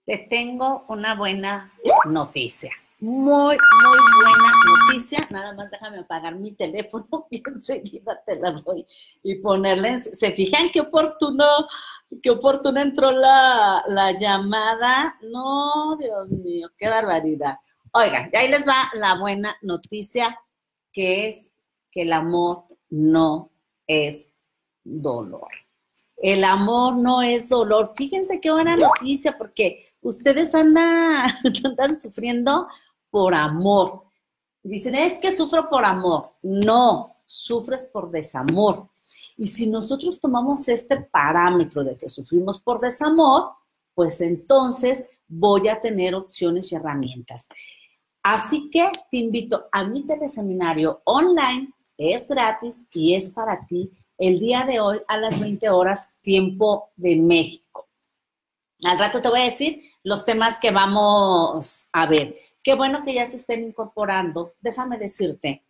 Te tengo una buena noticia. Muy, muy buena noticia. Nada más déjame apagar mi teléfono y enseguida te la doy y ponerle. ¿Se fijan qué oportuno entró la llamada? No, Dios mío, qué barbaridad. Oigan, y ahí les va la buena noticia, que es que el amor no es dolor. El amor no es dolor. Fíjense qué buena noticia, porque ustedes andan sufriendo por amor. Dicen, es que sufro por amor. No, sufres por desamor. Y si nosotros tomamos este parámetro de que sufrimos por desamor, pues entonces voy a tener opciones y herramientas. Así que te invito a mi teleseminario online. Es gratis y es para ti el día de hoy a las 20 horas, tiempo de México. Al rato te voy a decir los temas que vamos a ver. Qué bueno que ya se estén incorporando. Déjame decirte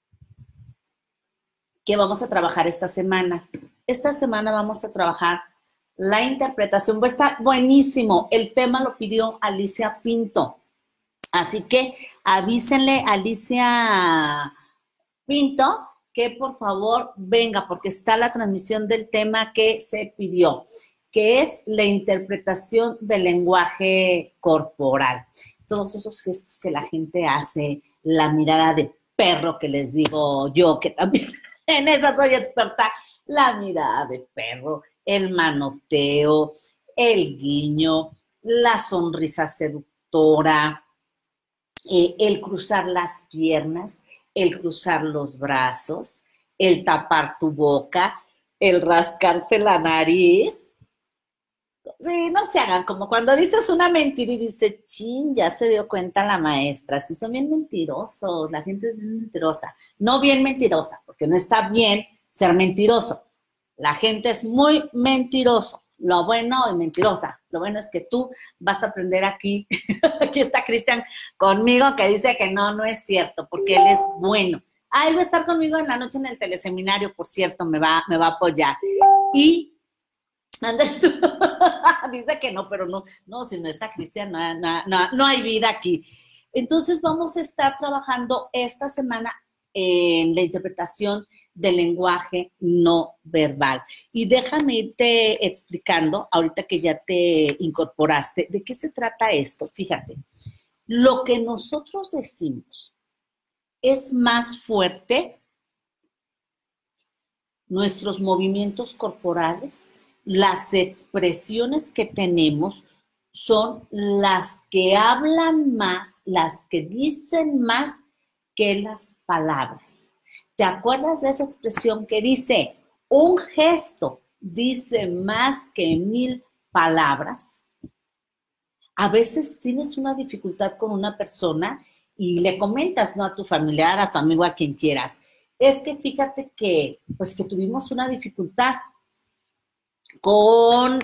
que vamos a trabajar esta semana. Esta semana vamos a trabajar la interpretación. Va a estar buenísimo. El tema lo pidió Alicia Pinto. Así que avísenle a Alicia Pinto que por favor venga, porque está la transmisión del tema que se pidió, que es la interpretación del lenguaje corporal. Todos esos gestos que la gente hace, la mirada de perro que les digo yo, que también en esa soy experta, la mirada de perro, el manoteo, el guiño, la sonrisa seductora, el cruzar las piernas, el cruzar los brazos, el tapar tu boca, el rascarte la nariz. Sí, no se hagan como cuando dices una mentira y dice, chin, ya se dio cuenta la maestra. Sí, son bien mentirosos, la gente es bien mentirosa. No bien mentirosa, porque no está bien ser mentiroso. La gente es muy mentiroso. Lo bueno y mentirosa. Lo bueno es que tú vas a aprender aquí. Aquí está Cristian conmigo que dice que no es cierto, porque él es bueno. Él va a estar conmigo en la noche en el teleseminario, por cierto, me va a apoyar. Y dice que no, pero no, si no está Cristian, no hay vida aquí. Entonces vamos a estar trabajando esta semana en la interpretación del lenguaje no verbal. Y déjame irte explicando, ahorita que ya te incorporaste, de qué se trata esto. Fíjate, lo que nosotros decimos es más fuerte, nuestros movimientos corporales, las expresiones que tenemos son las que hablan más, las que dicen más que las palabras. ¿Te acuerdas de esa expresión que dice, un gesto dice más que 1000 palabras? A veces tienes una dificultad con una persona y le comentas, ¿no? A tu familiar, a tu amigo, a quien quieras. Es que fíjate que, pues que tuvimos una dificultad con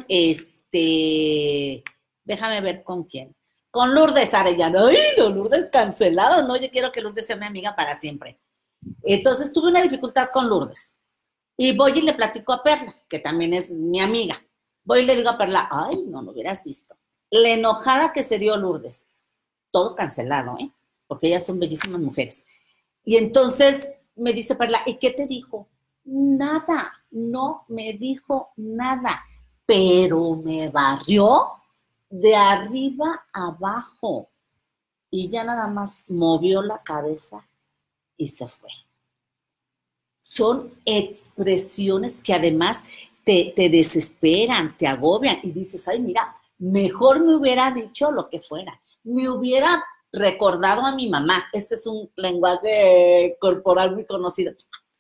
déjame ver con quién. Con Lourdes Arellano. ¡Ay, no, Lourdes cancelado! No, yo quiero que Lourdes sea mi amiga para siempre. Entonces tuve una dificultad con Lourdes. Y voy y le platico a Perla, que también es mi amiga. Voy y le digo a Perla, ay, no lo hubieras visto. La enojada que se dio Lourdes. Todo cancelado, ¿eh? Porque ellas son bellísimas mujeres. Y entonces me dice Perla, ¿y qué te dijo? Nada, no me dijo nada, pero me barrió de arriba a abajo y ya nada más movió la cabeza y se fue. Son expresiones que además te desesperan, te agobian y dices, ay, mira, mejor me hubiera dicho lo que fuera, me hubiera recordado a mi mamá. Este es un lenguaje corporal muy conocido.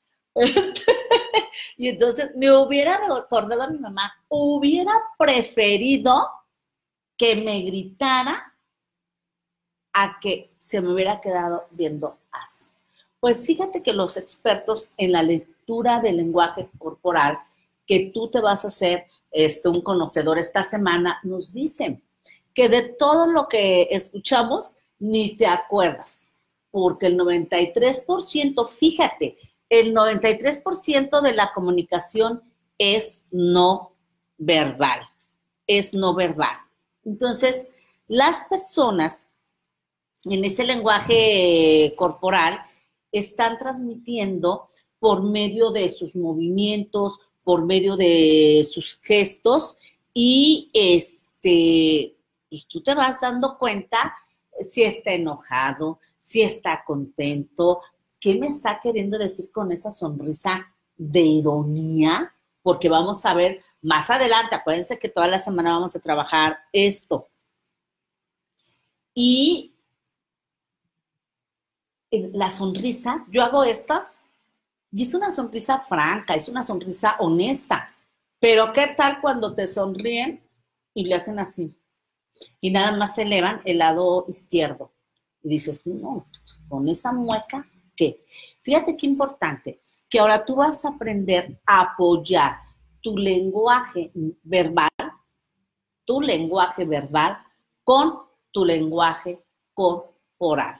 Y entonces me hubiera recordado a mi mamá, hubiera preferido que me gritara a que se me hubiera quedado viendo así. Pues fíjate que los expertos en la lectura del lenguaje corporal, que tú te vas a hacer un conocedor esta semana, nos dicen que de todo lo que escuchamos ni te acuerdas, porque el 93%, fíjate, el 93% de la comunicación es no verbal, es no verbal. Entonces, Las personas en este lenguaje corporal están transmitiendo por medio de sus movimientos, por medio de sus gestos y pues tú te vas dando cuenta si está enojado, si está contento, qué me está queriendo decir con esa sonrisa de ironía, porque vamos a ver más adelante, acuérdense que toda la semana vamos a trabajar esto. Y la sonrisa, yo hago esta, y es una sonrisa franca, es una sonrisa honesta. Pero ¿qué tal cuando te sonríen y le hacen así? Y nada más se elevan el lado izquierdo. Y dices, tú no, con esa mueca, ¿qué? Fíjate qué importante, que ahora tú vas a aprender a apoyar tu lenguaje verbal con tu lenguaje corporal.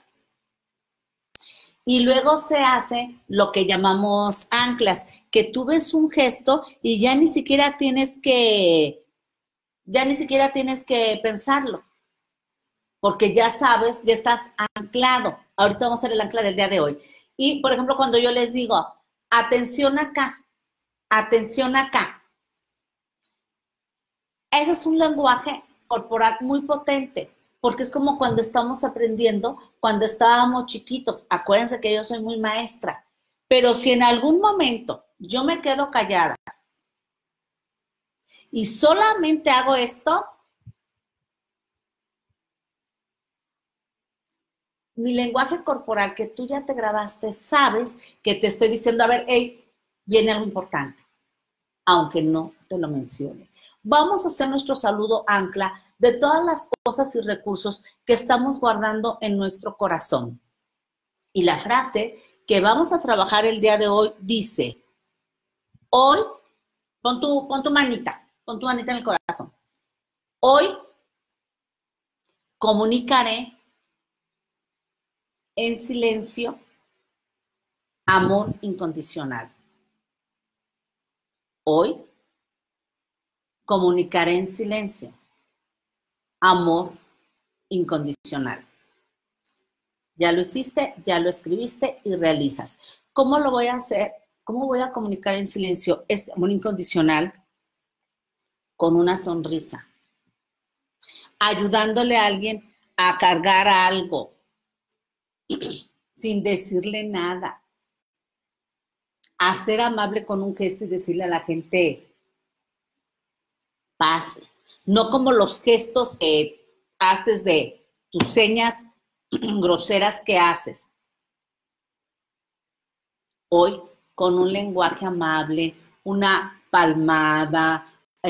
Y luego se hace lo que llamamos anclas, que tú ves un gesto y ya ni siquiera tienes que pensarlo, porque ya sabes, ya estás anclado. Ahorita vamos a hacer el ancla del día de hoy. Y, por ejemplo, cuando yo les digo, atención acá, ese es un lenguaje corporal muy potente, porque es como cuando estamos aprendiendo, cuando estábamos chiquitos. Acuérdense que yo soy muy maestra, pero si en algún momento yo me quedo callada y solamente hago esto, mi lenguaje corporal que tú ya te grabaste, sabes que te estoy diciendo, a ver, hey, viene algo importante, aunque no te lo mencione. Vamos a hacer nuestro saludo ancla de todas las cosas y recursos que estamos guardando en nuestro corazón. Y la frase que vamos a trabajar el día de hoy dice, hoy, pon tu manita en el corazón. Hoy comunicaré en silencio amor incondicional. Hoy comunicaré en silencio amor incondicional. Ya lo hiciste, ya lo escribiste y realizas. ¿Cómo lo voy a hacer? ¿Cómo voy a comunicar en silencio este amor incondicional? Con una sonrisa, ayudándole a alguien a cargar algo, sin decirle nada, a ser amable con un gesto y decirle a la gente, pase. No como los gestos que haces de tus señas groseras que haces. Hoy, con un lenguaje amable, una palmada,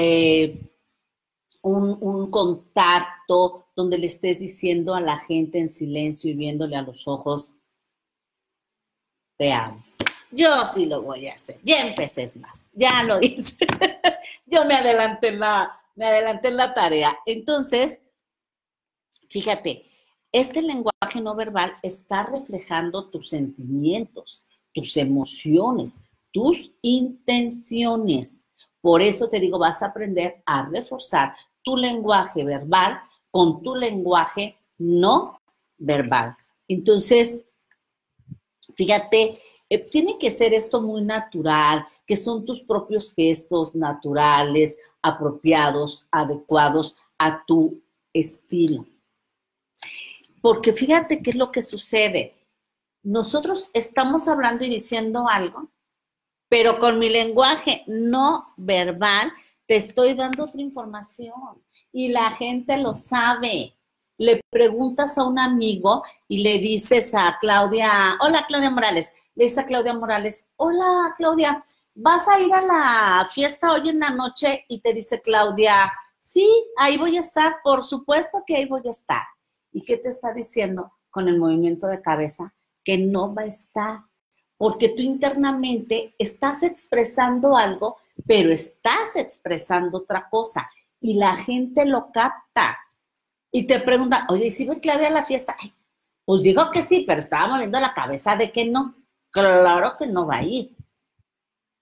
un contacto donde le estés diciendo a la gente en silencio y viéndole a los ojos, te amo. Yo sí lo voy a hacer. Ya empecé más. Ya lo hice. Yo me adelanté en la tarea. Entonces, fíjate, este lenguaje no verbal está reflejando tus sentimientos, tus emociones, tus intenciones. Por eso te digo, vas a aprender a reforzar tu lenguaje verbal con tu lenguaje no verbal. Entonces, fíjate, tiene que ser esto muy natural, que son tus propios gestos naturales, apropiados, adecuados a tu estilo. Porque fíjate qué es lo que sucede. Nosotros estamos hablando y diciendo algo, pero con mi lenguaje no verbal te estoy dando otra información y la gente lo sabe. Le preguntas a un amigo y le dices a Claudia, hola Claudia Morales, le dices a Claudia Morales, hola Claudia, ¿vas a ir a la fiesta hoy en la noche? Y te dice Claudia, sí, ahí voy a estar, por supuesto que ahí voy a estar. ¿Y qué te está diciendo con el movimiento de cabeza? Que no va a estar, porque tú internamente estás expresando algo, pero estás expresando otra cosa y la gente lo capta. Y te preguntan, oye, ¿y si va Claudia a la fiesta? Ay, pues digo que sí, pero estaba moviendo la cabeza de que no. Claro que no va a ir.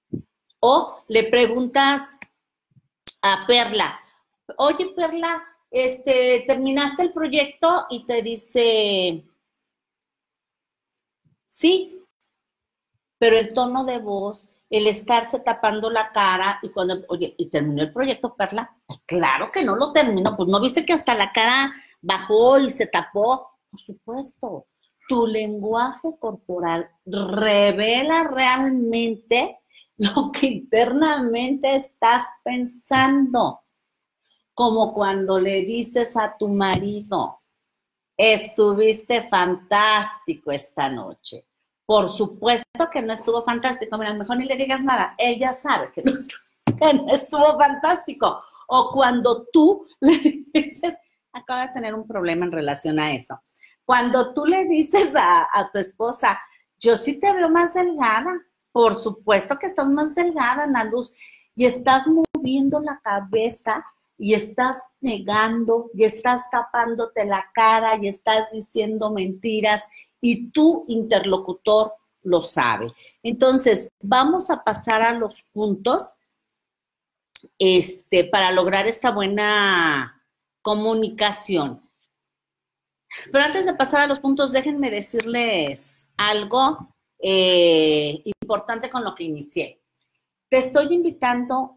O le preguntas a Perla, oye, Perla, terminaste el proyecto y te dice, sí, pero el tono de voz, el estarse tapando la cara y cuando, oye, ¿y terminó el proyecto, Perla? Claro que no lo terminó, pues ¿no viste que hasta la cara bajó y se tapó? Por supuesto, tu lenguaje corporal revela realmente lo que internamente estás pensando, como cuando le dices a tu marido, estuviste fantástico esta noche. Por supuesto que no estuvo fantástico. Mira, mejor ni le digas nada. Él ya sabe que no estuvo fantástico. O cuando tú le dices, acabas de tener un problema en relación a eso. Cuando tú le dices a tu esposa, yo sí te veo más delgada. Por supuesto que estás más delgada, Ana Luz. Y estás moviendo la cabeza y estás negando, y estás tapándote la cara, y estás diciendo mentiras, y tu interlocutor lo sabe. Entonces, vamos a pasar a los puntos para lograr esta buena comunicación. Pero antes de pasar a los puntos, déjenme decirles algo importante con lo que inicié. Te estoy invitando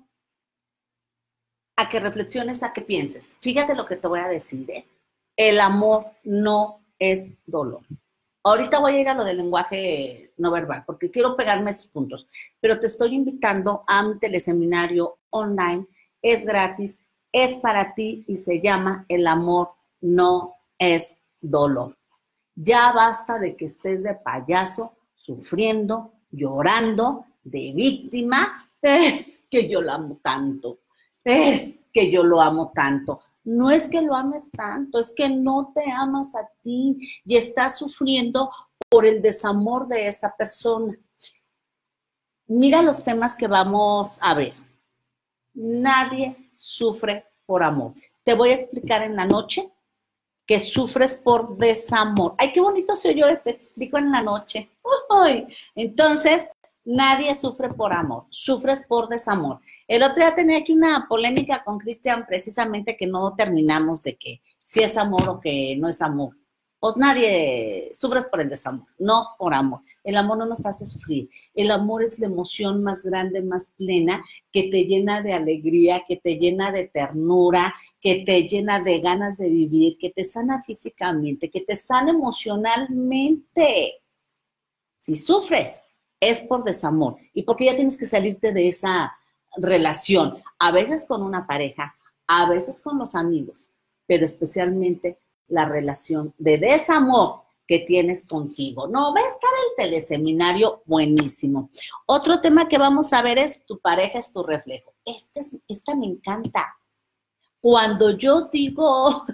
a que reflexiones, a que pienses. Fíjate lo que te voy a decir, ¿eh? El amor no es dolor. Ahorita voy a ir a lo del lenguaje no verbal, porque quiero pegarme esos puntos, pero te estoy invitando a un teleseminario online, es gratis, es para ti y se llama El amor no es dolor. Ya basta de que estés de payaso, sufriendo, llorando, de víctima. Es que yo lo amo tanto. Es que yo lo amo tanto. No es que lo ames tanto, es que no te amas a ti y estás sufriendo por el desamor de esa persona. Mira los temas que vamos a ver. Nadie sufre por amor. Te voy a explicar en la noche que sufres por desamor. Ay, qué bonito soy yo, te explico en la noche. Uy. Entonces, nadie sufre por amor, sufres por desamor. El otro día tenía aquí una polémica con Cristian, precisamente que no terminamos de que si es amor o que no es amor. Pues nadie sufres por el desamor, no por amor. El amor no nos hace sufrir. El amor es la emoción más grande, más plena, que te llena de alegría, que te llena de ternura, que te llena de ganas de vivir, que te sana físicamente, que te sana emocionalmente. Si sufres, es por desamor y porque ya tienes que salirte de esa relación, a veces con una pareja, a veces con los amigos, pero especialmente la relación de desamor que tienes contigo. No, va a estar el teleseminario buenísimo. Otro tema que vamos a ver es tu pareja es tu reflejo. Esta me encanta. Cuando yo digo,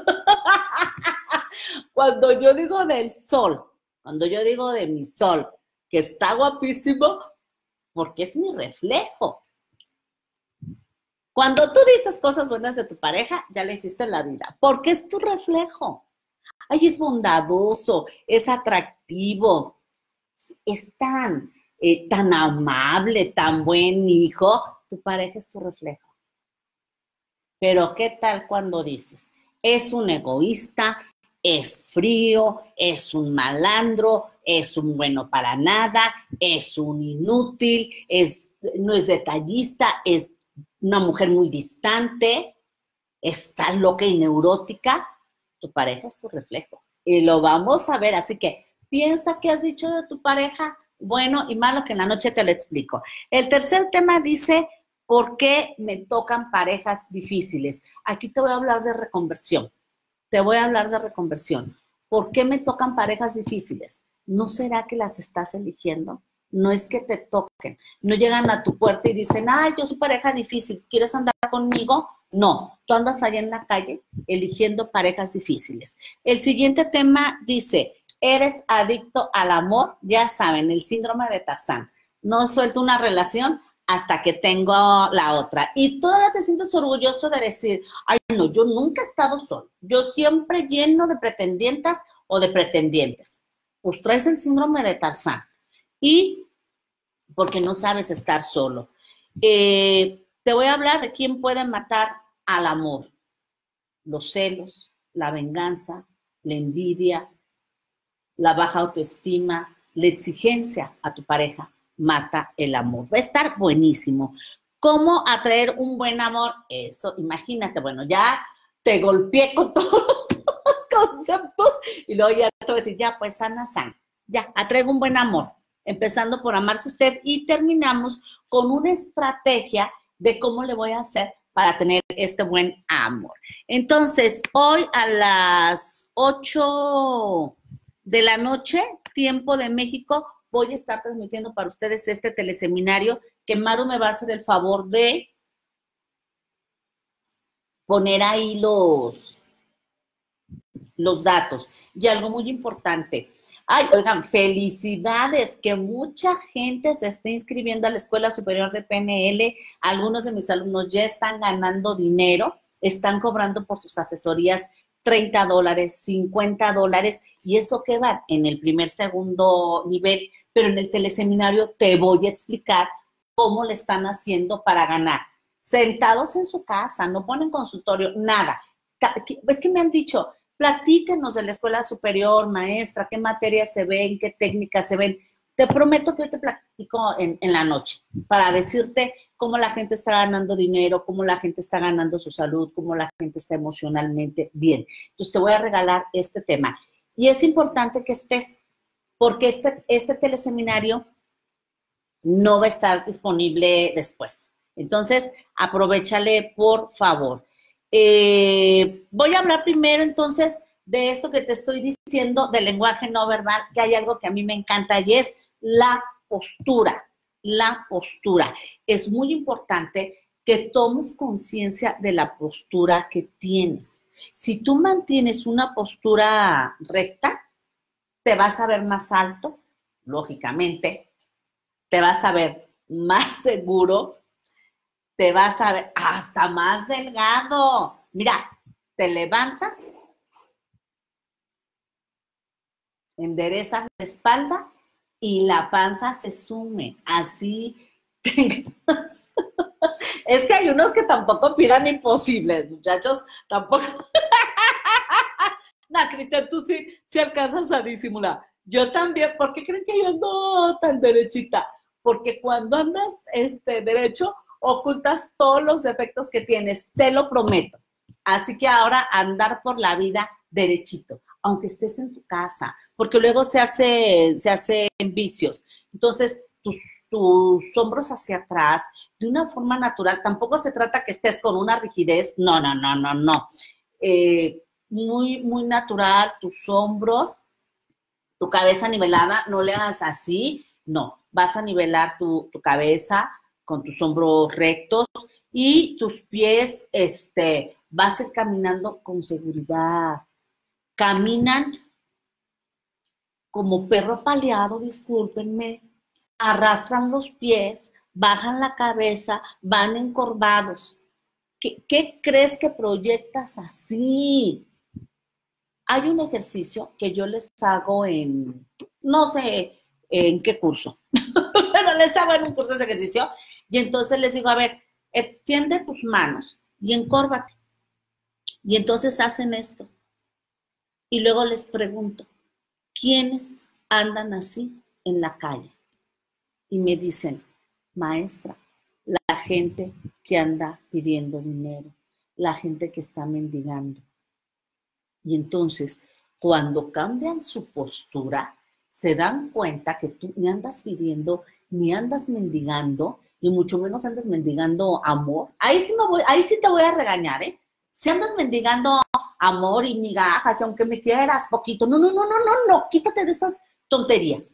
cuando yo digo del sol, cuando yo digo de mi sol, que está guapísimo, porque es mi reflejo. Cuando tú dices cosas buenas de tu pareja, ya le hiciste en la vida, porque es tu reflejo. Ay, es bondadoso, es atractivo, es tan amable, tan buen hijo. Tu pareja es tu reflejo. Pero ¿qué tal cuando dices? Es un egoísta, es frío, es un malandro, es un bueno para nada, es un inútil, no es detallista, es una mujer muy distante, está loca y neurótica. Tu pareja es tu reflejo. Y lo vamos a ver, así que piensa qué has dicho de tu pareja, bueno y malo, que en la noche te lo explico. El tercer tema dice, ¿por qué me tocan parejas difíciles? Aquí te voy a hablar de reconversión. Te voy a hablar de reconversión. ¿Por qué me tocan parejas difíciles? ¿No será que las estás eligiendo? No es que te toquen. No llegan a tu puerta y dicen, ay, yo soy pareja difícil, ¿quieres andar conmigo? No, tú andas allá en la calle eligiendo parejas difíciles. El siguiente tema dice, ¿eres adicto al amor? Ya saben, el síndrome de Tarzán. No suelto una relación hasta que tengo la otra. Y todavía te sientes orgulloso de decir, ay, no, yo nunca he estado solo. Yo siempre lleno de pretendientas o de pretendientes. Pues traes el síndrome de Tarzán. Y porque no sabes estar solo. Te voy a hablar de quién puede matar al amor. los celos, la venganza, la envidia, la baja autoestima, la exigencia a tu pareja mata el amor. Va a estar buenísimo. ¿Cómo atraer un buen amor? Eso, imagínate, bueno, ya te golpeé con todos los conceptos y luego ya te voy a decir, ya, pues sana, ya, atraiga un buen amor, empezando por amarse usted y terminamos con una estrategia de cómo le voy a hacer para tener este buen amor. Entonces, hoy a las 8 de la noche, tiempo de México, voy a estar transmitiendo para ustedes este teleseminario que Maru me va a hacer el favor de poner ahí los datos. Y algo muy importante. Ay, oigan, felicidades, que mucha gente se está inscribiendo a la Escuela Superior de PNL. Algunos de mis alumnos ya están ganando dinero, están cobrando por sus asesorías $30, $50, y eso que va en el primer, segundo nivel, pero en el teleseminario te voy a explicar cómo le están haciendo para ganar. Sentados en su casa, no ponen consultorio, nada. Es que me han dicho, platíquenos de la escuela superior, maestra, qué materias se ven, qué técnicas se ven. Te prometo que yo te platico en la noche para decirte cómo la gente está ganando dinero, cómo la gente está ganando su salud, cómo la gente está emocionalmente bien. Entonces te voy a regalar este tema. Y es importante que estés, porque este teleseminario no va a estar disponible después. Entonces, aprovéchale, por favor. Voy a hablar primero, entonces, de esto que te estoy diciendo, del lenguaje no verbal, que hay algo que a mí me encanta y es la postura. La postura. Es muy importante que tomes conciencia de la postura que tienes. Si tú mantienes una postura recta, te vas a ver más alto, lógicamente, te vas a ver más seguro, te vas a ver hasta más delgado. Mira, te levantas, enderezas la espalda y la panza se sume. Así tengas. Es que hay unos que tampoco pidan imposibles, muchachos, tampoco. No, Cristian, tú sí alcanzas a disimular. Yo también. ¿Por qué creen que yo ando tan derechita? Porque cuando andas derecho, ocultas todos los defectos que tienes, te lo prometo. Así que ahora andar por la vida derechito, aunque estés en tu casa, porque luego se hacen vicios. Entonces, tus hombros hacia atrás, de una forma natural. Tampoco se trata que estés con una rigidez, no. Muy, muy natural, tus hombros, tu cabeza nivelada, no le hagas así, no, vas a nivelar tu cabeza con tus hombros rectos y tus pies, vas a ir caminando con seguridad. Caminan como perro apaleado, discúlpenme, arrastran los pies, bajan la cabeza, van encorvados. ¿Qué crees que proyectas así? Hay un ejercicio que yo les hago no sé en qué curso, pero les hago en un curso de ejercicio y entonces les digo, a ver, extiende tus manos y encórvate. Y entonces hacen esto. Y luego les pregunto, ¿quiénes andan así en la calle? Y me dicen, maestra, la gente que anda pidiendo dinero, la gente que está mendigando. Y entonces, cuando cambian su postura, se dan cuenta que tú ni andas pidiendo, ni andas mendigando, y mucho menos andas mendigando amor. Ahí sí te voy a regañar, ¿eh? Si andas mendigando amor y migajas, y aunque me quieras poquito, no, quítate de esas tonterías,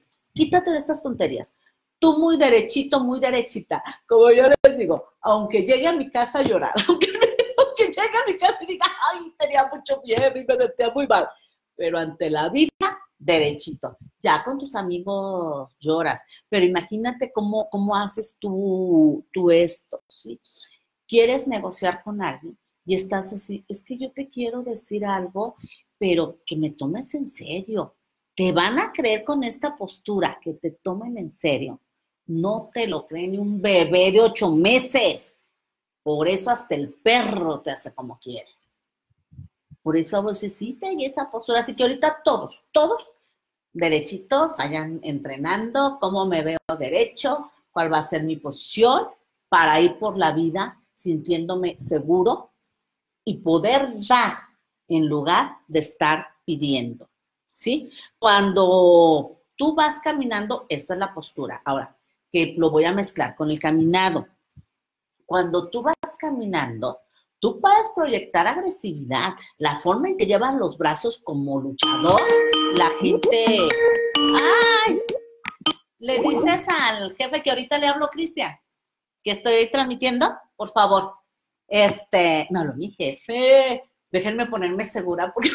Tú muy derechito, muy derechita, como yo les digo, aunque llegue a mi casa a llorar, aunque llegue a mi casa y diga, ay, tenía mucho miedo y me sentía muy mal, pero ante la vida, derechito. Ya con tus amigos lloras, pero imagínate cómo haces tú esto, ¿sí? Quieres negociar con alguien y estás así, es que yo te quiero decir algo, pero que me tomes en serio. ¿Te van a creer con esta postura que te tomen en serio? No te lo cree ni un bebé de 8 meses. Por eso hasta el perro te hace como quiere. Por eso a veces sí y esa postura. Así que ahorita todos derechitos, vayan entrenando cómo me veo derecho, cuál va a ser mi posición para ir por la vida sintiéndome seguro y poder dar en lugar de estar pidiendo, ¿sí? Cuando tú vas caminando, esta es la postura. Ahora, que lo voy a mezclar con el caminado. Cuando tú vas caminando, tú puedes proyectar agresividad, la forma en que llevan los brazos como luchador, la gente... ¡Ay! ¿Le dices al jefe que ahorita le hablo, Cristian, que estoy transmitiendo? Por favor. No habló mi jefe. Déjenme ponerme segura porque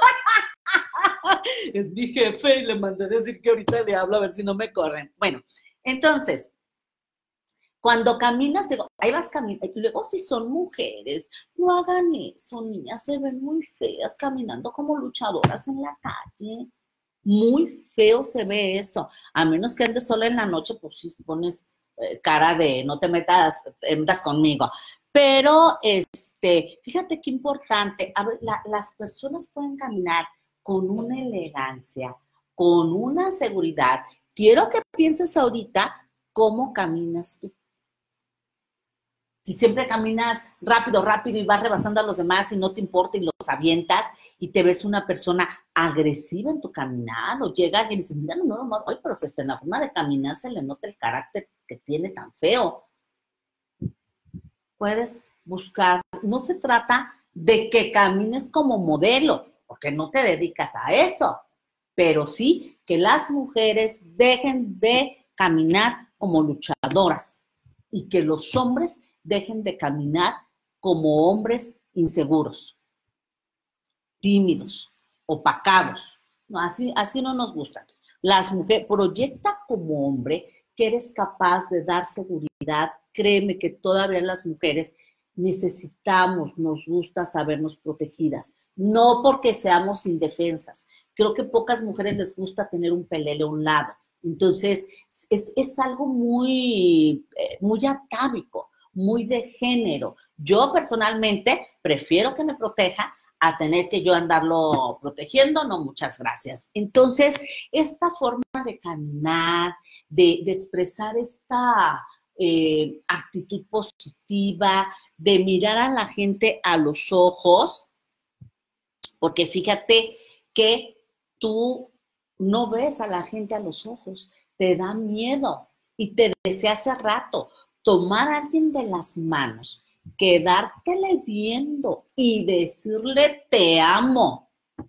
es mi jefe y le mandé a decir que ahorita le hablo a ver si no me corren. Bueno, entonces, cuando caminas, digo, ahí vas caminando, y luego si son mujeres, no hagan eso, niñas, se ven muy feas caminando como luchadoras en la calle. Muy feo se ve eso, a menos que andes sola en la noche, pues si pones cara de no te metas conmigo. Pero, fíjate qué importante, a ver, las personas pueden caminar con una elegancia, con una seguridad. Quiero que pienses ahorita cómo caminas tú. Si siempre caminas rápido y vas rebasando a los demás y no te importa y los avientas y te ves una persona agresiva en tu caminado, llega y dice, mira, no, ay, pero en la forma de caminar se le nota el carácter que tiene tan feo. Puedes buscar, no se trata de que camines como modelo, porque no te dedicas a eso, pero sí que las mujeres dejen de caminar como luchadoras y que los hombres dejen de caminar como hombres inseguros, tímidos, opacados. No, así no nos gustan. Las mujeres, proyecta como hombre que eres capaz de dar seguridad. Créeme que todavía las mujeres necesitamos, nos gusta sabernos protegidas. No porque seamos indefensas. Creo que pocas mujeres les gusta tener un pelele a un lado. Entonces, es algo muy atávico, muy de género. Yo personalmente prefiero que me proteja a tener que yo andarlo protegiendo, no, muchas gracias. Entonces, esta forma de caminar, de expresar esta actitud positiva, de mirar a la gente a los ojos, porque fíjate que tú no ves a la gente a los ojos, te da miedo y te decía hace rato, tomar a alguien de las manos, quedártele viendo y decirle te amo.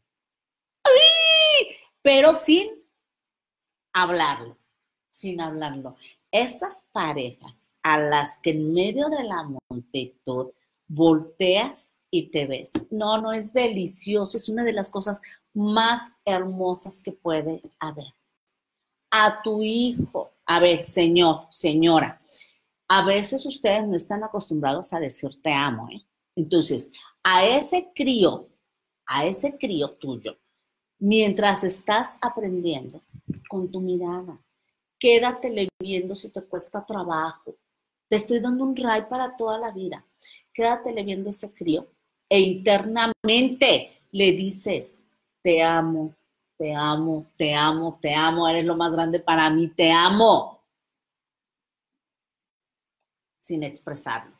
¡Ay! Pero sin hablarlo. Esas parejas a las que en medio de la multitud volteas y te ves. No es delicioso, es una de las cosas más hermosas que puede haber. A tu hijo, a ver, señor, señora, a veces ustedes no están acostumbrados a decir te amo, ¿eh? Entonces, a ese crío tuyo, mientras estás aprendiendo con tu mirada, quédatele viendo si te cuesta trabajo. Te estoy dando un ray para toda la vida. Quédatele viendo ese crío e internamente le dices, te amo, te amo, te amo, te amo, eres lo más grande para mí, te amo. Sin expresarlo.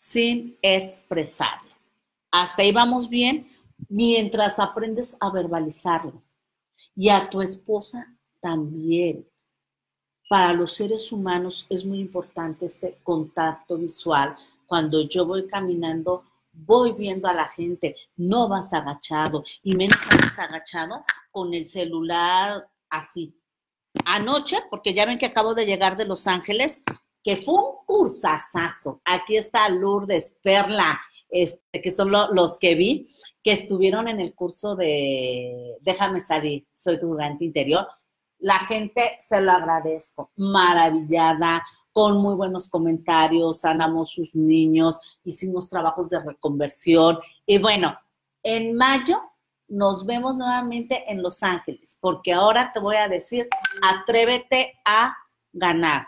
Hasta ahí vamos bien mientras aprendes a verbalizarlo. Y a tu esposa también. Para los seres humanos es muy importante este contacto visual. Cuando yo voy caminando, voy viendo a la gente, no vas agachado, y menos vas agachado con el celular así. Anoche, porque ya ven que acabo de llegar de Los Ángeles, que fue un cursazazo. Aquí está Lourdes, Perla, que son los que vi, que estuvieron en el curso de Déjame salir, soy tu gigante interior. La gente, se lo agradezco, maravillada, con muy buenos comentarios, sanamos sus niños, hicimos trabajos de reconversión. Y bueno, en mayo nos vemos nuevamente en Los Ángeles, porque ahora te voy a decir, atrévete a ganar.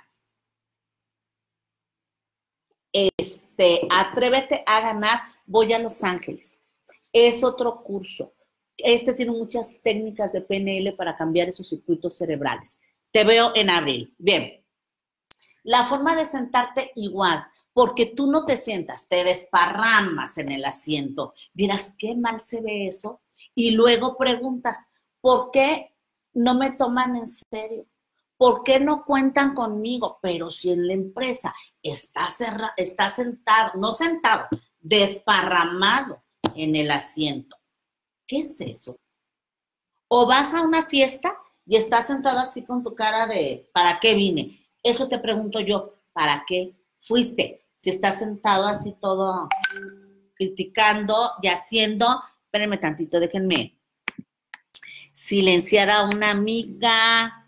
Atrévete a ganar, voy a Los Ángeles. Es otro curso. Este tiene muchas técnicas de PNL para cambiar esos circuitos cerebrales. Te veo en abril. Bien. La forma de sentarte igual, porque tú no te sientas, te desparramas en el asiento. Vieras qué mal se ve eso. Y luego preguntas, ¿por qué no me toman en serio? ¿Por qué no cuentan conmigo? Pero si en la empresa está sentado, no sentado, desparramado en el asiento. ¿Qué es eso? O vas a una fiesta y estás sentado así con tu cara de ¿para qué vine? Eso te pregunto yo, ¿para qué fuiste? Si estás sentado así todo criticando y haciendo, espérenme tantito, déjenme silenciar a una amiga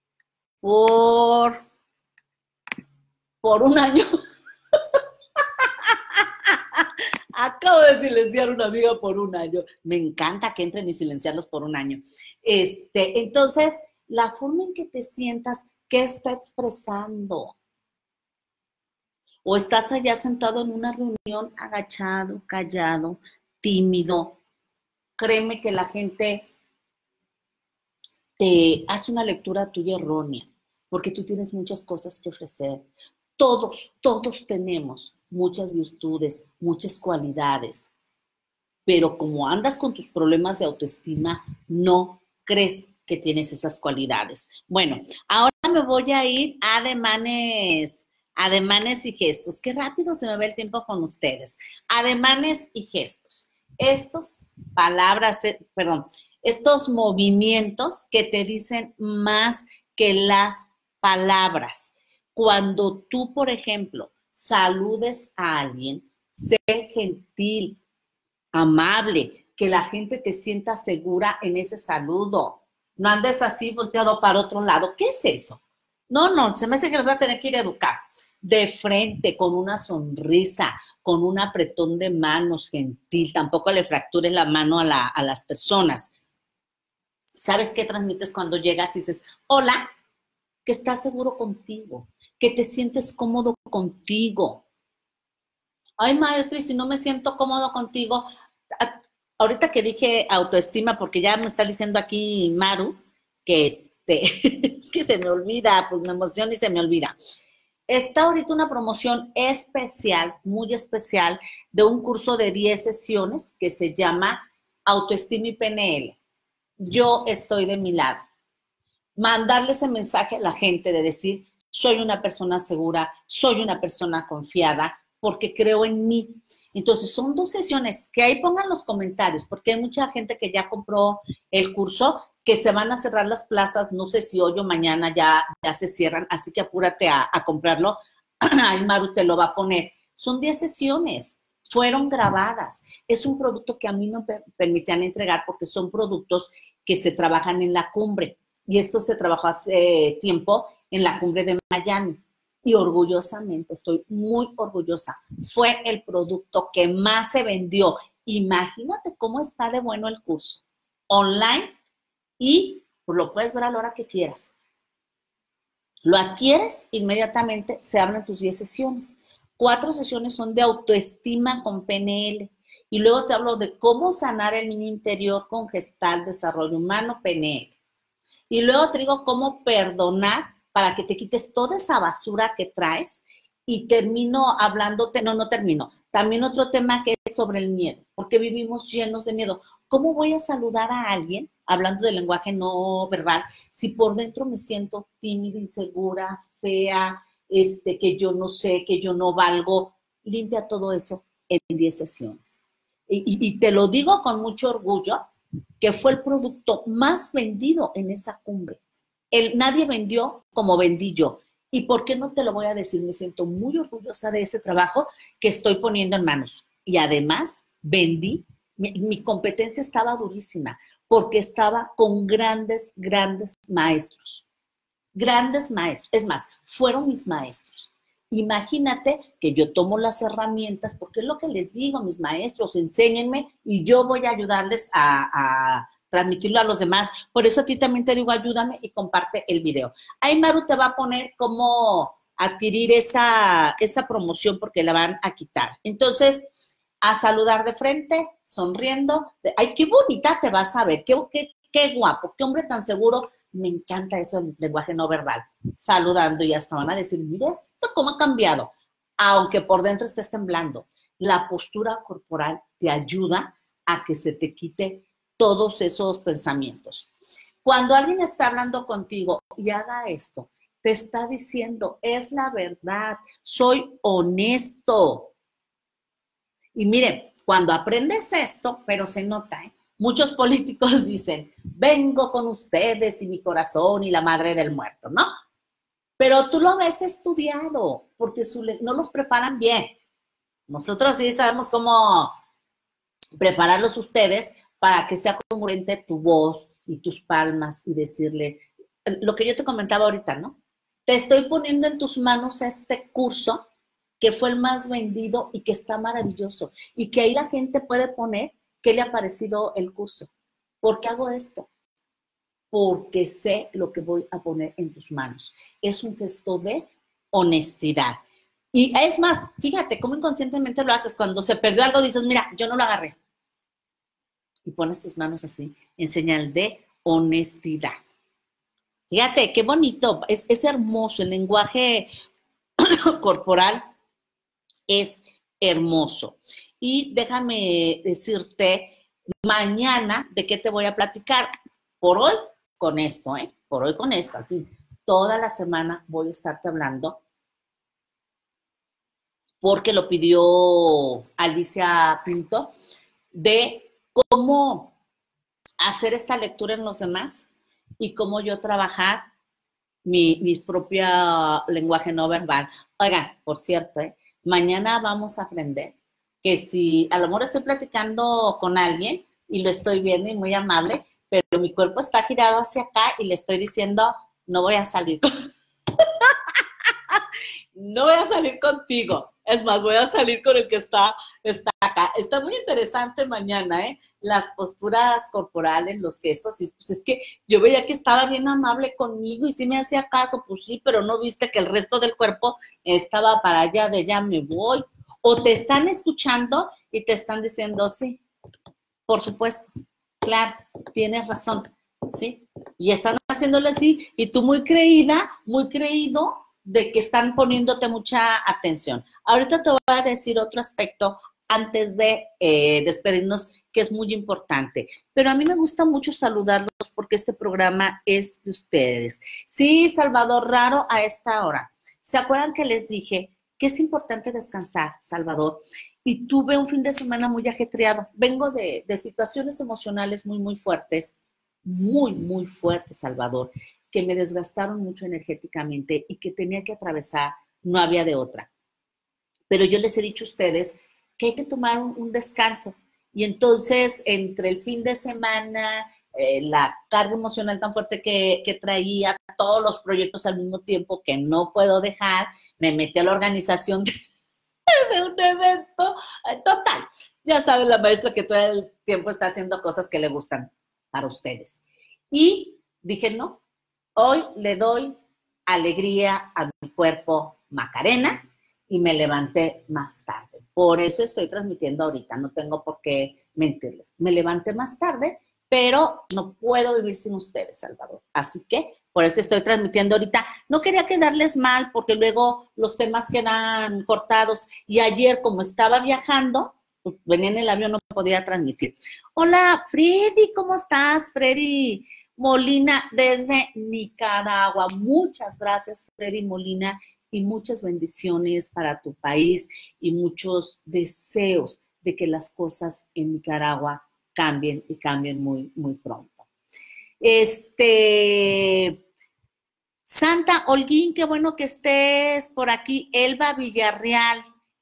por un año. Acabo de silenciar a una amiga por un año. Me encanta que entren y silenciarlos por un año. Entonces, la forma en que te sientas, ¿qué está expresando? O estás allá sentado en una reunión agachado, callado, tímido. Créeme que la gente te hace una lectura tuya errónea, porque tú tienes muchas cosas que ofrecer. Todos tenemos muchas virtudes, muchas cualidades, pero como andas con tus problemas de autoestima, no crees que tienes esas cualidades. Bueno, ahora me voy a ir a ademanes y gestos. Qué rápido se me ve el tiempo con ustedes. Ademanes y gestos. Estos movimientos que te dicen más que las palabras. Cuando tú, por ejemplo, saludes a alguien, sé gentil, amable, que la gente te sienta segura en ese saludo. No andes así volteado para otro lado. ¿Qué es eso? No, se me hace que les voy a tener que ir a educar. De frente, con una sonrisa, con un apretón de manos gentil. Tampoco le fractures la mano a las personas. ¿Sabes qué transmites cuando llegas y dices, hola? Que estás seguro contigo, que te sientes cómodo contigo. Ay, maestra, y si no me siento cómodo contigo, ahorita que dije autoestima, porque ya me está diciendo aquí Maru, que es que se me olvida, pues me emociono y se me olvida. Está ahorita una promoción especial, muy especial, de un curso de 10 sesiones que se llama Autoestima y PNL. Yo estoy de mi lado. Mandarle ese mensaje a la gente de decir, soy una persona segura, soy una persona confiada, porque creo en mí. Entonces, son 2 sesiones, que ahí pongan los comentarios, porque hay mucha gente que ya compró el curso, que se van a cerrar las plazas, no sé si hoy o mañana ya se cierran, así que apúrate a comprarlo. Ahí Maru te lo va a poner. Son 10 sesiones, fueron grabadas. Es un producto que a mí no me permitían entregar porque son productos que se trabajan en la cumbre. Y esto se trabajó hace tiempo en la cumbre de Miami. Y orgullosamente, estoy muy orgullosa. Fue el producto que más se vendió. Imagínate cómo está de bueno el curso. Online y pues, lo puedes ver a la hora que quieras. Lo adquieres, inmediatamente se abren tus 10 sesiones. 4 sesiones son de autoestima con PNL. Y luego te hablo de cómo sanar el niño interior con Gestalt, desarrollo humano, PNL. Y luego te digo cómo perdonar para que te quites toda esa basura que traes y termino hablándote, no termino. También otro tema que es sobre el miedo, porque vivimos llenos de miedo. ¿Cómo voy a saludar a alguien, hablando del lenguaje no verbal, si por dentro me siento tímida, insegura, fea, que yo no sé, que yo no valgo? Limpia todo eso en 10 sesiones. Y te lo digo con mucho orgullo, que fue el producto más vendido en esa cumbre. Nadie vendió como vendí yo. ¿Y por qué no te lo voy a decir? Me siento muy orgullosa de ese trabajo que estoy poniendo en manos. Y además vendí, mi competencia estaba durísima, porque estaba con grandes maestros. Grandes maestros. Es más, fueron mis maestros. Imagínate que yo tomo las herramientas, porque es lo que les digo a mis maestros, enséñenme y yo voy a ayudarles a transmitirlo a los demás. Por eso a ti también te digo, ayúdame y comparte el video. Ahí Maru te va a poner cómo adquirir esa promoción porque la van a quitar. Entonces, a saludar de frente, sonriendo. Ay, qué bonita te vas a ver, qué guapo, qué hombre tan seguro. Me encanta eso del lenguaje no verbal. Saludando y hasta van a decir, mira esto cómo ha cambiado. Aunque por dentro estés temblando. La postura corporal te ayuda a que se te quite todos esos pensamientos. Cuando alguien está hablando contigo y haga esto, te está diciendo, es la verdad, soy honesto. Y miren, cuando aprendes esto, pero se nota, ¿eh? Muchos políticos dicen, vengo con ustedes y mi corazón y la madre del muerto, ¿no? Pero tú lo ves estudiado, porque no los preparan bien. Nosotros sí sabemos cómo prepararlos ustedes para que sea congruente tu voz y tus palmas y decirle, lo que yo te comentaba ahorita, ¿no? Te estoy poniendo en tus manos este curso que fue el más vendido y que está maravilloso y que ahí la gente puede poner qué le ha parecido el curso. ¿Por qué hago esto? Porque sé lo que voy a poner en tus manos. Es un gesto de honestidad. Y es más, fíjate cómo inconscientemente lo haces. Cuando se perdió algo, dices, mira, yo no lo agarré. Y pones tus manos así, en señal de honestidad. Fíjate, qué bonito. Es hermoso. El lenguaje corporal es hermoso. Y déjame decirte, mañana, ¿de qué te voy a platicar? Por hoy, con esto, ¿eh? Por hoy con esto, al fin. Toda la semana voy a estarte hablando porque lo pidió Alicia Pinto, de cómo hacer esta lectura en los demás y cómo yo trabajar mi propio lenguaje no verbal. Oigan, por cierto, mañana vamos a aprender que si a lo mejor estoy platicando con alguien y lo estoy viendo y muy amable, pero mi cuerpo está girado hacia acá y le estoy diciendo, no voy a salir. No voy a salir contigo. Es más, voy a salir con el que está acá. Está muy interesante mañana, ¿eh? Las posturas corporales, los gestos. Y pues es que yo veía que estaba bien amable conmigo y sí me hacía caso, pues sí, pero no viste que el resto del cuerpo estaba para allá de ya me voy. O te están escuchando y te están diciendo, sí, por supuesto, claro, tienes razón, ¿sí? Y están haciéndole así y tú muy creída, muy creído, de que están poniéndote mucha atención. Ahorita te voy a decir otro aspecto antes de despedirnos que es muy importante, pero a mí me gusta mucho saludarlos porque este programa es de ustedes. Sí, Salvador Raro a esta hora. ¿Se acuerdan que les dije que es importante descansar, Salvador? Y tuve un fin de semana muy ajetreado. Vengo de situaciones emocionales muy, muy fuertes, Salvador, que me desgastaron mucho energéticamente y que tenía que atravesar, no había de otra. Pero yo les he dicho a ustedes que hay que tomar un descanso. Y entonces, entre el fin de semana, la carga emocional tan fuerte que traía, todos los proyectos al mismo tiempo que no puedo dejar, me metí a la organización de un evento. Total, ya saben la maestra que todo el tiempo está haciendo cosas que le gustan para ustedes. Y dije, no, hoy le doy alegría a mi cuerpo, Macarena, y me levanté más tarde. Por eso estoy transmitiendo ahorita, no tengo por qué mentirles. Me levanté más tarde, pero no puedo vivir sin ustedes, Salvador. Así que por eso estoy transmitiendo ahorita. No quería quedarles mal porque luego los temas quedan cortados. Y ayer, como estaba viajando, pues venía en el avión, no podía transmitir. Hola, Freddy, ¿cómo estás, Freddy Molina, desde Nicaragua? Muchas gracias, Freddy Molina, y muchas bendiciones para tu país y muchos deseos de que las cosas en Nicaragua cambien y cambien muy, muy pronto. Santa Holguín, qué bueno que estés por aquí. Elba Villarreal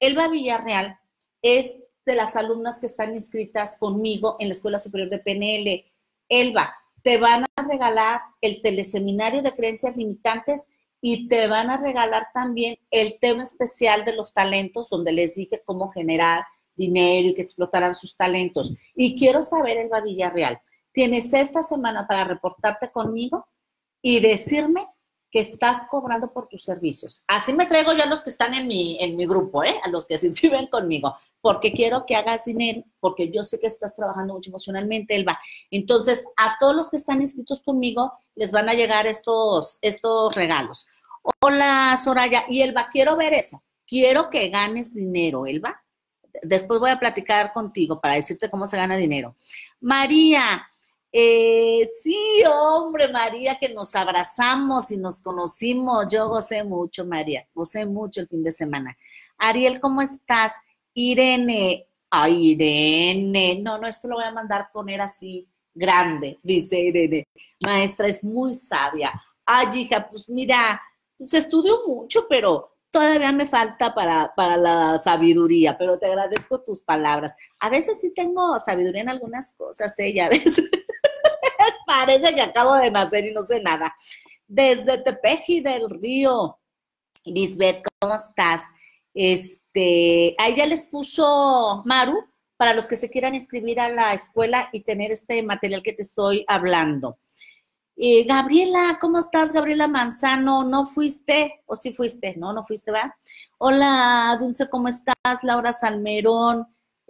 es de las alumnas que están inscritas conmigo en la Escuela Superior de PNL. Elba, te van a regalar el teleseminario de creencias limitantes y te van a regalar también el tema especial de los talentos, donde les dije cómo generar dinero y que explotaran sus talentos. Y quiero saber, Elba Villarreal, ¿tienes esta semana para reportarte conmigo y decirme que estás cobrando por tus servicios. Así me traigo yo a los que están en mi grupo, a los que se inscriben conmigo, porque quiero que hagas dinero, porque yo sé que estás trabajando mucho emocionalmente, Elba. Entonces, a todos los que están inscritos conmigo, les van a llegar estos regalos. Hola, Soraya. Y Elba, quiero ver eso. Quiero que ganes dinero, Elba. Después voy a platicar contigo para decirte cómo se gana dinero. María, sí, hombre, María, que nos abrazamos y nos conocimos. Yo gocé mucho, María, gocé mucho el fin de semana. Ariel, ¿cómo estás? Irene, ay, Irene, no, esto lo voy a mandar poner así, grande, dice Irene. Maestra, es muy sabia. Ay, hija, pues mira, pues estudio mucho, pero todavía me falta para la sabiduría, pero te agradezco tus palabras. A veces sí tengo sabiduría en algunas cosas, ya ves. Parece que acabo de nacer y no sé nada. Desde Tepeji del Río, Lisbeth, ¿cómo estás? Ahí ya les puso Maru, para los que se quieran inscribir a la escuela y tener este material que te estoy hablando. Gabriela, ¿cómo estás, Gabriela Manzano? ¿No fuiste? ¿O sí fuiste? No fuiste, ¿va? Hola, Dulce, ¿cómo estás? Laura Salmerón,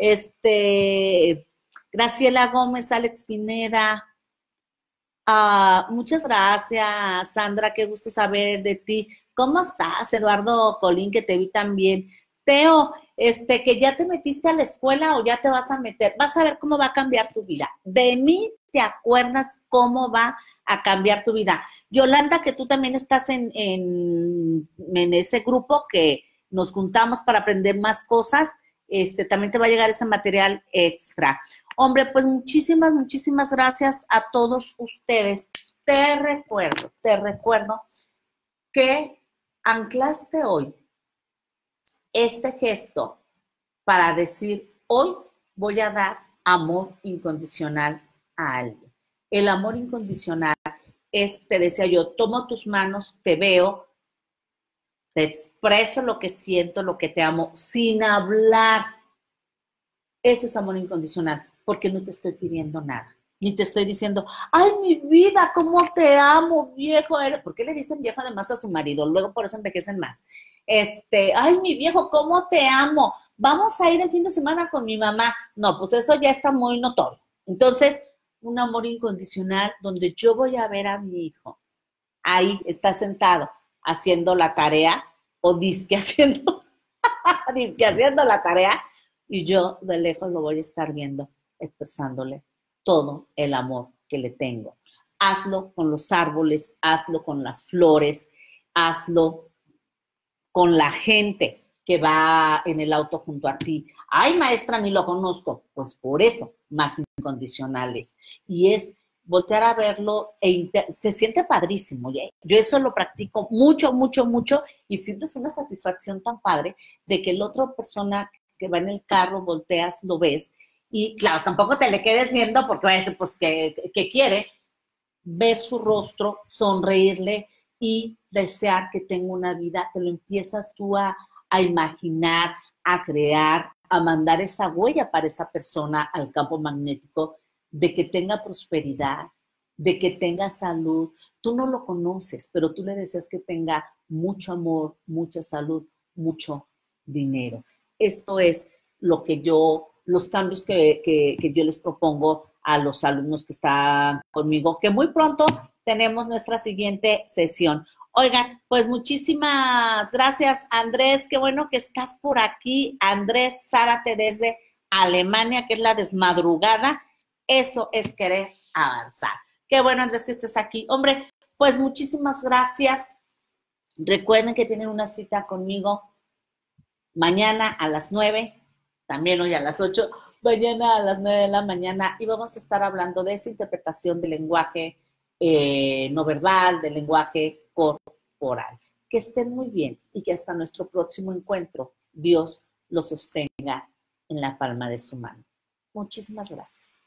Graciela Gómez, Alex Pineda. Muchas gracias, Sandra, qué gusto saber de ti. ¿Cómo estás, Eduardo Colín, que te vi también? Teo, que ya te metiste a la escuela o ya te vas a meter, vas a ver cómo va a cambiar tu vida. De mí te acuerdas cómo va a cambiar tu vida. Yolanda, que tú también estás en ese grupo que nos juntamos para aprender más cosas, también te va a llegar ese material extra. Hombre, pues muchísimas gracias a todos ustedes. Te recuerdo que anclaste hoy este gesto para decir, hoy voy a dar amor incondicional a alguien. El amor incondicional es, te decía yo, tomo tus manos, te veo, te expreso lo que siento, lo que te amo, sin hablar. Eso es amor incondicional, porque no te estoy pidiendo nada. Ni te estoy diciendo, ay, mi vida, cómo te amo, viejo. ¿Por qué le dicen viejo además a su marido? Luego por eso envejecen más. Ay, mi viejo, cómo te amo. Vamos a ir el fin de semana con mi mamá. No, pues eso ya está muy notorio. Entonces, un amor incondicional donde yo voy a ver a mi hijo. Ahí está sentado haciendo la tarea o disque haciendo la tarea y yo de lejos lo voy a estar viendo, expresándole todo el amor que le tengo. Hazlo con los árboles, hazlo con las flores, hazlo con la gente que va en el auto junto a ti. Ay, maestra, ni lo conozco. Pues por eso, más incondicionales. Y es voltear a verlo se siente padrísimo. Yo eso lo practico mucho y sientes una satisfacción tan padre de que la otra persona que va en el carro, volteas, lo ves y claro, tampoco te le quedes viendo porque va a decir, pues, ¿qué quiere? Ver su rostro, sonreírle y desear que tenga una vida, te lo empiezas tú a imaginar, a crear, a mandar esa huella para esa persona al campo magnético de que tenga prosperidad, de que tenga salud. Tú no lo conoces, pero tú le deseas que tenga mucho amor, mucha salud, mucho dinero. Esto es lo que los cambios que yo les propongo a los alumnos que están conmigo, que muy pronto tenemos nuestra siguiente sesión. Oigan, pues muchísimas gracias, Andrés, qué bueno que estás por aquí. Andrés Zárate desde Alemania, que es la desmadrugada. Eso es querer avanzar. Qué bueno, Andrés, que estés aquí. Hombre, pues muchísimas gracias. Recuerden que tienen una cita conmigo mañana a las 9, también hoy a las 8, mañana a las 9 de la mañana, y vamos a estar hablando de esta interpretación del lenguaje no verbal, del lenguaje corporal. Que estén muy bien y que hasta nuestro próximo encuentro Dios los sostenga en la palma de su mano. Muchísimas gracias.